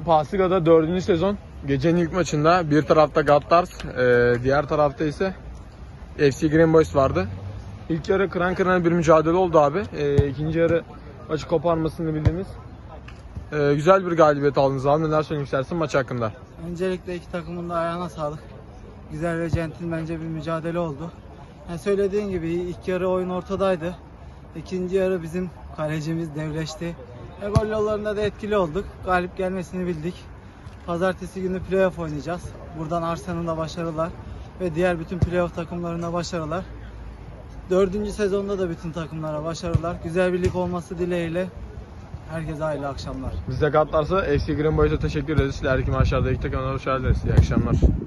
Pasiga'da 4. sezon gecenin ilk maçında bir tarafta Gattars, diğer tarafta ise FC Green Boys vardı. İlk yarı kıran kırana bir mücadele oldu abi. İkinci yarı maçı koparmasını bildiniz. Güzel bir galibiyet aldınız abi. Neler söylemek istersin maç hakkında? Öncelikle iki takımın da ayağına sağlık. Güzel ve centilmence bir mücadele oldu. Yani söylediğin gibi ilk yarı oyun ortadaydı. İkinci yarı bizim kalecimiz devleşti. Gol yollarında da etkili olduk. Galip gelmesini bildik. Pazartesi günü playoff oynayacağız. Buradan Arsenal'a başarılar ve diğer bütün playoff takımlarına başarılar. 4. sezonda da bütün takımlara başarılar. Güzel bir lig olması dileğiyle herkese hayırlı akşamlar. Biz de Gattars'a FC Green Boys'a teşekkür ederiz. Her kim aşağıda ilk takımına hoş geldiniz. İyi akşamlar.